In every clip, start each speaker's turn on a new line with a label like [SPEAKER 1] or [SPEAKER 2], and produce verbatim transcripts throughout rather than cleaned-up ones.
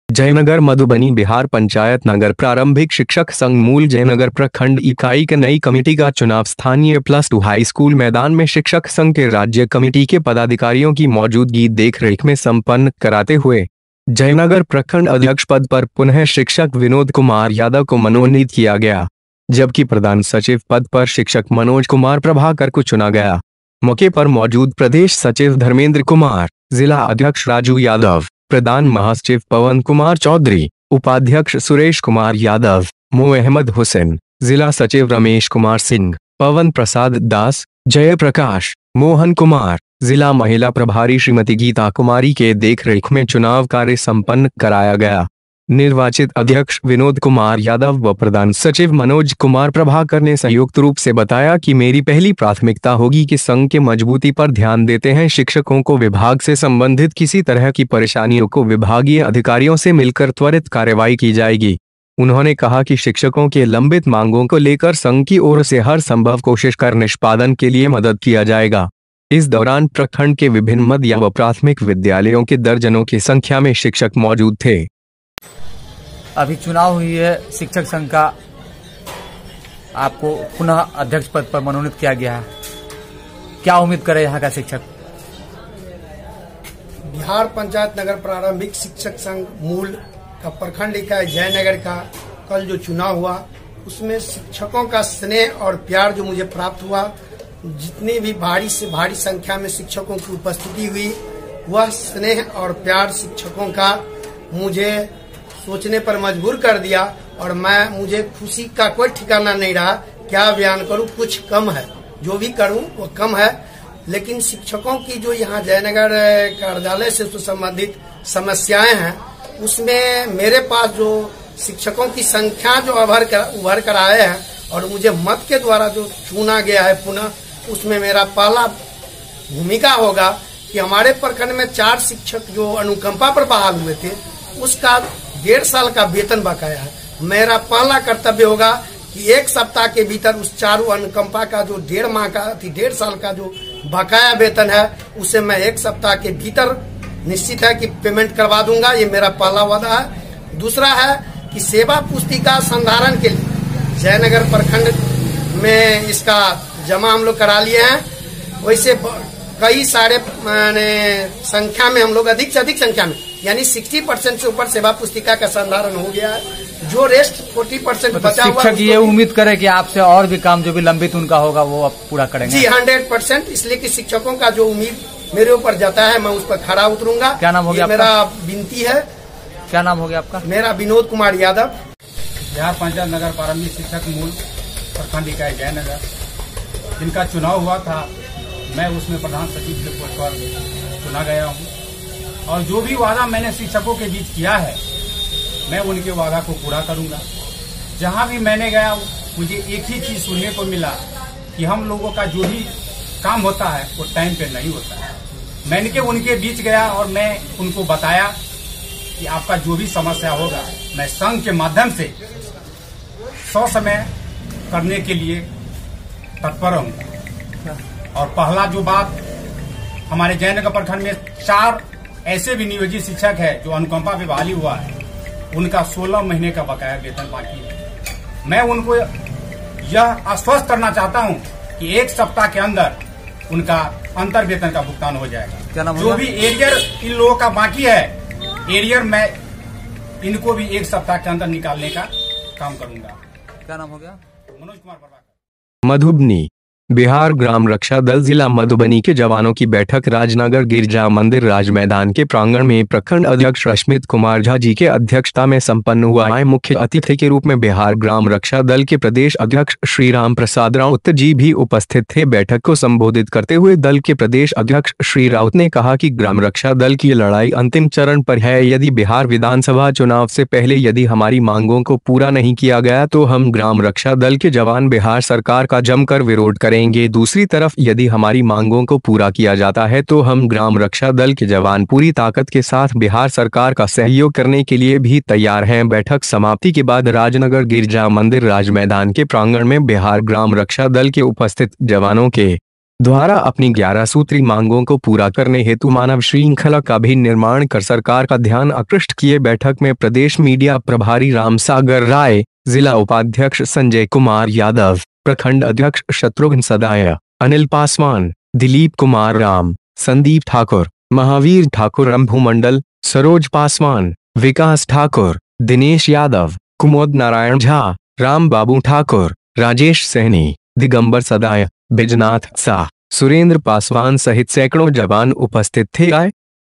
[SPEAKER 1] जयनगर मधुबनी बिहार पंचायत नगर प्रारंभिक शिक्षक संघ मूल जयनगर प्रखंड इकाई के नई कमेटी का चुनाव स्थानीय प्लस टू हाई स्कूल मैदान में शिक्षक संघ के राज्य कमेटी के पदाधिकारियों की मौजूदगी देखरेख में संपन्न कराते हुए जयनगर प्रखंड अध्यक्ष पद पर पुनः शिक्षक विनोद कुमार यादव को मनोनीत किया गया, जबकि प्रधान सचिव पद पर शिक्षक मनोज कुमार प्रभाकर को चुना गया। मौके पर मौजूद प्रदेश सचिव धर्मेंद्र कुमार, जिला अध्यक्ष राजू यादव, प्रधान महासचिव पवन कुमार चौधरी, उपाध्यक्ष सुरेश कुमार यादव, मोहम्मद हुसैन, जिला सचिव रमेश कुमार सिंह, पवन प्रसाद दास, जयप्रकाश, मोहन कुमार, जिला महिला प्रभारी श्रीमती गीता कुमारी के देखरेख में चुनाव कार्य संपन्न कराया गया। निर्वाचित अध्यक्ष विनोद कुमार यादव व प्रधान सचिव मनोज कुमार प्रभाकर ने संयुक्त रूप से बताया कि मेरी पहली प्राथमिकता होगी कि संघ के मजबूती पर ध्यान देते हैं। शिक्षकों को विभाग से संबंधित किसी तरह की परेशानियों को विभागीय अधिकारियों से मिलकर त्वरित कार्रवाई की जाएगी। उन्होंने कहा कि शिक्षकों के लंबित मांगों को लेकर संघ की ओर से हर संभव कोशिश कर निष्पादन के लिए मदद किया जाएगा। इस दौरान प्रखंड के विभिन्न मध्य व प्राथमिक विद्यालयों के दर्जनों की संख्या में शिक्षक मौजूद थे।
[SPEAKER 2] अभी चुनाव हुई है शिक्षक संघ का, आपको पुनः अध्यक्ष पद पर मनोनीत किया गया है। क्या उम्मीद करे यहाँ का शिक्षक?
[SPEAKER 3] बिहार पंचायत नगर प्रारंभिक शिक्षक संघ मूल का प्रखंड इकाई जयनगर का कल जो चुनाव हुआ उसमें शिक्षकों का स्नेह और प्यार जो मुझे प्राप्त हुआ, जितनी भी भारी से भारी संख्या में शिक्षकों की उपस्थिति हुई, वह स्नेह और प्यार शिक्षकों का मुझे सोचने पर मजबूर कर दिया और मैं मुझे खुशी का कोई ठिकाना नहीं रहा। क्या बयान करूं, कुछ कम है, जो भी करूं वो कम है। लेकिन शिक्षकों की जो यहाँ जयनगर कार्यालय से संबंधित समस्याएं हैं, उसमें मेरे पास जो शिक्षकों की संख्या जो उभर कर उभर कर आए हैं और मुझे मत के द्वारा जो चुना गया है पुनः, उसमें मेरा पहला भूमिका होगा कि हमारे प्रखंड में चार शिक्षक जो अनुकंपा पर बहाल हुए थे उसका डेढ़ साल का वेतन बकाया है। मेरा पहला कर्तव्य होगा कि एक सप्ताह के भीतर उस चारों अनुकंपा का जो डेढ़ माह का डेढ़ साल का जो बकाया वेतन है उसे मैं एक सप्ताह के भीतर निश्चित है कि पेमेंट करवा दूंगा। ये मेरा पहला वादा है। दूसरा है कि सेवा पुस्तिका संधारण के लिए जयनगर प्रखंड में इसका जमा हम लोग करा लिए हैं। वैसे कई सारे माने संख्या में हम लोग अधिक से अधिक संख्या में यानी साठ परसेंट से ऊपर सेवा पुस्तिका का संधारण हो गया है। जो रेस्ट चालीस परसेंट बचा हुआ,
[SPEAKER 2] शिक्षक ये उम्मीद करे कि आपसे और भी काम जो भी लंबित उनका होगा वो आप पूरा करेंगे।
[SPEAKER 3] जी सौ परसेंट। इसलिए कि शिक्षकों का जो उम्मीद मेरे ऊपर जाता है मैं उस पर खड़ा उतरूंगा।
[SPEAKER 2] क्या नाम हो गया?
[SPEAKER 3] मेरा विनती है।
[SPEAKER 2] क्या नाम हो गया आपका?
[SPEAKER 3] मेरा विनोद कुमार यादव।
[SPEAKER 4] बिहार पंचायत नगर प्रारंभिक शिक्षक मूल प्रखंड इकाई जयनगर, जिनका चुनाव हुआ था, मैं उसमें प्रधान सचिव के पद पर चुना गया हूँ और जो भी वादा मैंने शिक्षकों के बीच किया है मैं उनके वादा को पूरा करूंगा। जहाँ भी मैंने गया मुझे एक ही चीज सुनने को मिला कि हम लोगों का जो भी काम होता है वो टाइम पे नहीं होता है। मैंने के उनके बीच गया और मैं उनको बताया कि आपका जो भी समस्या होगा मैं संघ के माध्यम से सौ समय करने के लिए तत्पर हूँ। और पहला जो बात, हमारे जयनगर प्रखंड में चार ऐसे भी नियोजित शिक्षक है जो अनुकंपा पे बहाली हुआ है, उनका सोलह महीने का बकाया वेतन बाकी है। मैं उनको यह आश्वस्त करना चाहता हूं कि एक सप्ताह के अंदर उनका अंतर वेतन का भुगतान हो जाएगा। जो भी एरियर इन लोगों का बाकी है, एरियर मैं इनको भी एक सप्ताह के अंदर निकालने का काम करूंगा।
[SPEAKER 2] क्या नाम हो गया?
[SPEAKER 4] मनोज कुमार प्रभाकर।
[SPEAKER 1] मधुबनी बिहार ग्राम रक्षा दल जिला मधुबनी के जवानों की बैठक राजनगर गिरजा मंदिर राज मैदान के प्रांगण में प्रखंड अध्यक्ष रश्मित कुमार झा जी के अध्यक्षता में संपन्न हुआ है। मुख्य अतिथि के रूप में बिहार ग्राम रक्षा दल के प्रदेश अध्यक्ष श्री राम प्रसाद राउत जी भी उपस्थित थे। बैठक को संबोधित करते हुए दल के प्रदेश अध्यक्ष श्री राउत ने कहा कि ग्राम रक्षा दल की लड़ाई अंतिम चरण पर है। यदि बिहार विधानसभा चुनाव से पहले यदि हमारी मांगों को पूरा नहीं किया गया तो हम ग्राम रक्षा दल के जवान बिहार सरकार का जमकर विरोध करेंगे। दूसरी तरफ यदि हमारी मांगों को पूरा किया जाता है तो हम ग्राम रक्षा दल के जवान पूरी ताकत के साथ बिहार सरकार का सहयोग करने के लिए भी तैयार हैं। बैठक समाप्ति के बाद राजनगर गिरजा मंदिर राज मैदान के प्रांगण में बिहार ग्राम रक्षा दल के उपस्थित जवानों के द्वारा अपनी ग्यारह सूत्री मांगों को पूरा करने हेतु मानव श्रृंखला का भी निर्माण कर सरकार का ध्यान आकृष्ट किए। बैठक में प्रदेश मीडिया प्रभारी रामसागर राय, जिला उपाध्यक्ष संजय कुमार यादव, प्रखंड अध्यक्ष शत्रुघ्न सदाया, अनिल पासवान, दिलीप कुमार राम, संदीप ठाकुर, महावीर ठाकुर, रंभूमंडल, सरोज पासवान, विकास ठाकुर, दिनेश यादव, कुमोद नारायण झा, राम बाबू ठाकुर, राजेश सहनी, दिगंबर सदाया, बिजनाथ शाह, सुरेंद्र पासवान सहित सैकड़ों जवान उपस्थित थे। आए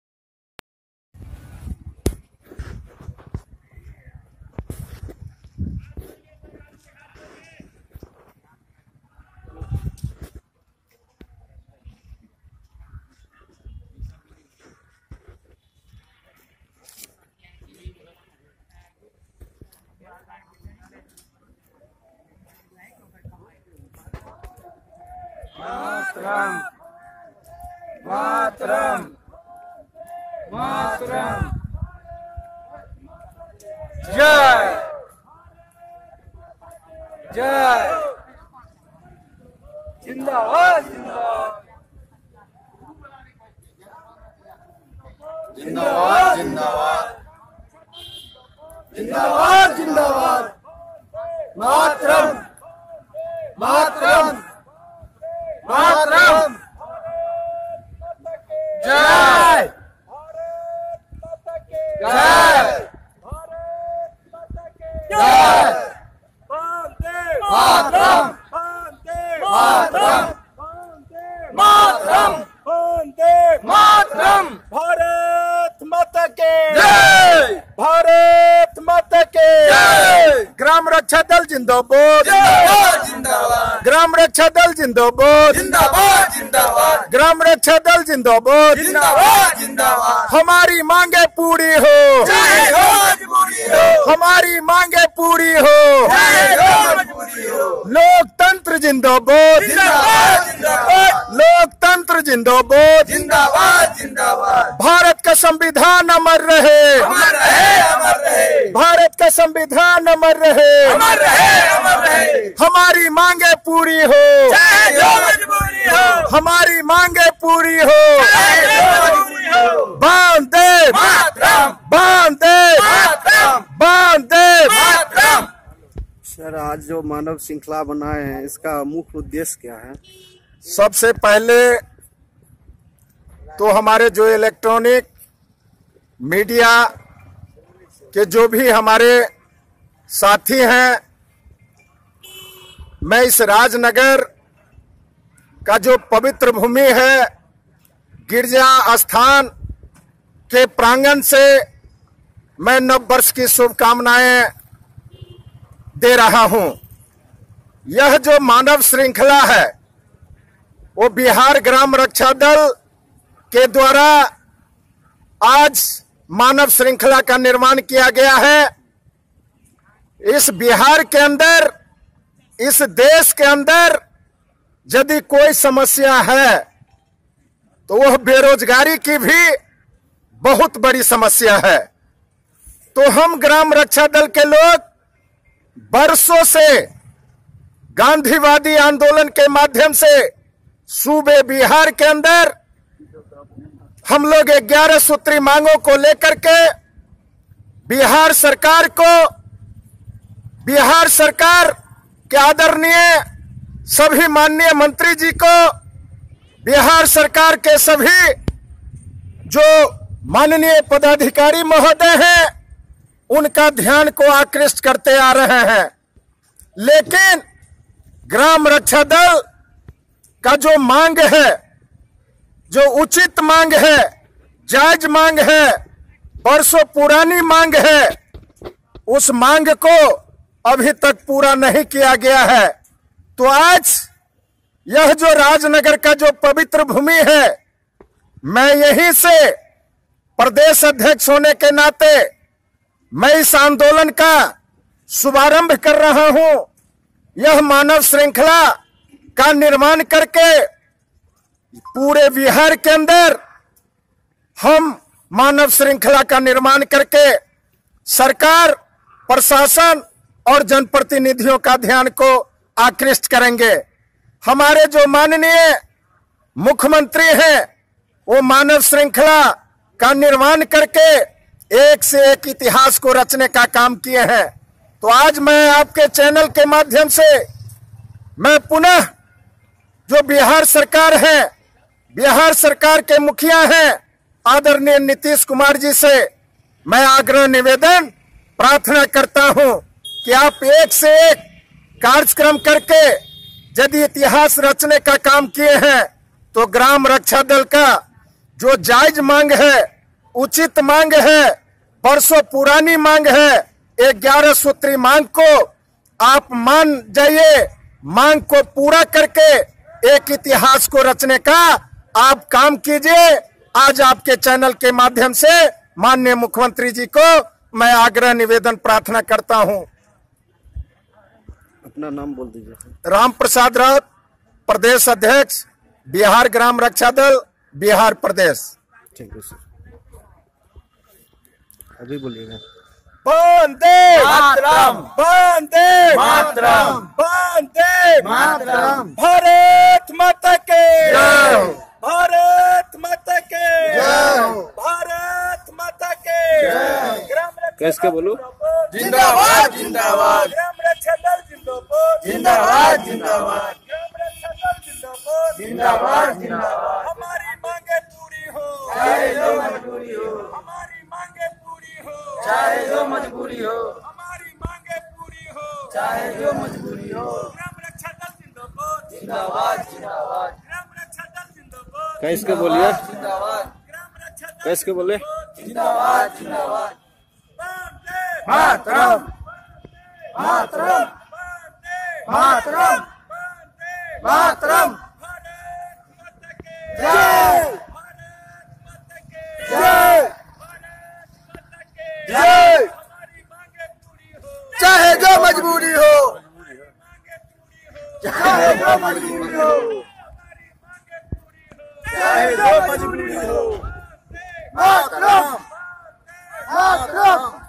[SPEAKER 2] मातरम मातरम मातरम जय जय जिंदाबाद जिंदाबाद जिंदाबाद जिंदाबाद जिंदाबाद मातरम मातरम मातरम जय जय जय मातरम मातरम मातरम मातरम भारत माता के जय भारत माता के जय ग्राम रक्षा दल जिंदाबाद जिंदाबाद ग्राम रक्षा दल जिंदाबाद जिंदाबाद जिंदाबाद ग्राम रक्षा दल जिंदाबाद जिंदाबाद जिंदाबाद हमारी मांगे पूरी हो हमारी मांगे पूरी हो लोकतंत्र जिंदाबाद लोकतंत्र जिंदाबाद जिंदाबाद जिंदाबाद भारत का संविधान अमर रहे अमर रहे अमर रहे भारत का संविधान अमर रहे अमर रहे अमर रहे हमारी मांगे पूरी हो हमारी मांगे पूरी हो वंदे मातरम वंदे मातरम वंदे मातरम।
[SPEAKER 5] सर, आज जो मानव श्रृंखला बनाए हैं इसका मुख्य उद्देश्य क्या है?
[SPEAKER 6] सबसे पहले तो हमारे जो इलेक्ट्रॉनिक मीडिया के जो भी हमारे साथी हैं, मैं इस राजनगर का जो पवित्र भूमि है गिरजा स्थान के प्रांगण से मैं नव वर्ष की शुभकामनाएं दे रहा हूं। यह जो मानव श्रृंखला है वो बिहार ग्राम रक्षा दल के द्वारा आज मानव श्रृंखला का निर्माण किया गया है। इस बिहार के अंदर, इस देश के अंदर यदि कोई समस्या है तो वह बेरोजगारी की भी बहुत बड़ी समस्या है। तो हम ग्राम रक्षा दल के लोग बरसों से गांधीवादी आंदोलन के माध्यम से सूबे बिहार के अंदर हम लोग ग्यारह सूत्री मांगों को लेकर के बिहार सरकार को, बिहार सरकार के आदरणीय सभी माननीय मंत्री जी को, बिहार सरकार के सभी जो माननीय पदाधिकारी महोदय हैं उनका ध्यान को आकृष्ट करते आ रहे हैं। लेकिन ग्राम रक्षा दल का जो मांग है, जो उचित मांग है, जायज मांग है, बरसों पुरानी मांग है, उस मांग को अभी तक पूरा नहीं किया गया है। तो आज यह जो राजनगर का जो पवित्र भूमि है, मैं यहीं से प्रदेश अध्यक्ष होने के नाते मैं इस आंदोलन का शुभारंभ कर रहा हूं। यह मानव श्रृंखला का निर्माण करके पूरे बिहार के अंदर हम मानव श्रृंखला का निर्माण करके सरकार, प्रशासन और जनप्रतिनिधियों का ध्यान को आकृष्ट करेंगे। हमारे जो माननीय मुख्यमंत्री हैं, वो मानव श्रृंखला का निर्माण करके एक से एक इतिहास को रचने का काम किए हैं। तो आज मैं आपके चैनल के माध्यम से मैं पुनः जो बिहार सरकार है, बिहार सरकार के मुखिया हैं आदरणीय नीतीश कुमार जी से मैं आग्रह निवेदन प्रार्थना करता हूं कि आप एक से एक कार्यक्रम करके यदि इतिहास रचने का काम किए हैं तो ग्राम रक्षा दल का जो जायज मांग है, उचित मांग है, बरसों पुरानी मांग है, ग्यारह सूत्री मांग को आप मान जाइए, मांग को पूरा करके एक इतिहास को रचने का आप काम कीजिए। आज आपके चैनल के माध्यम से माननीय मुख्यमंत्री जी को मैं आग्रह निवेदन प्रार्थना करता हूं।
[SPEAKER 5] अपना नाम बोल दीजिए।
[SPEAKER 6] राम प्रसाद राउत, प्रदेश अध्यक्ष, बिहार ग्राम रक्षा दल, बिहार प्रदेश।
[SPEAKER 5] ठीक है सर, अभी बोलिएगा।
[SPEAKER 2] वंदे मातरम, वंदे मातरम, वंदे मातरम। भारत माता के जय, भारत माता के जय, भारत माता के जय।
[SPEAKER 5] कैसे के बोलो?
[SPEAKER 2] जिंदाबाद जिंदाबाद, ग्राम रक्षा दल जिंदाबाद जिंदाबाद जिंदाबाद, ग्राम रक्षा दल जिंदाबाद जिंदाबाद जिंदाबाद। हमारी मांगे पूरी हो चाहे जो मजबूरी हो, हमारी मांगे पूरी हो चाहे जो मजबूरी हो, हमारी मांगे पूरी हो चाहे जो मजबूरी हो। ग्राम रक्षा दल जिंदाबाद जिंदाबाद जिंदाबाद, ग्राम रक्षा दल जिंदाबाद।
[SPEAKER 5] कैसे के बोलिए?
[SPEAKER 2] जिंदाबाद, ग्राम रक्षा दल
[SPEAKER 5] कैसे के बोले?
[SPEAKER 2] जिंदाबाद जिंदाबाद। मातरम, मातरम, मातरम, मातरम। जय, जय, जय। चाहे जो मजबूरी हो, चाहे जो मजबूरी हो, चाहे जो मजबूरी हो। मातरम, मातरम।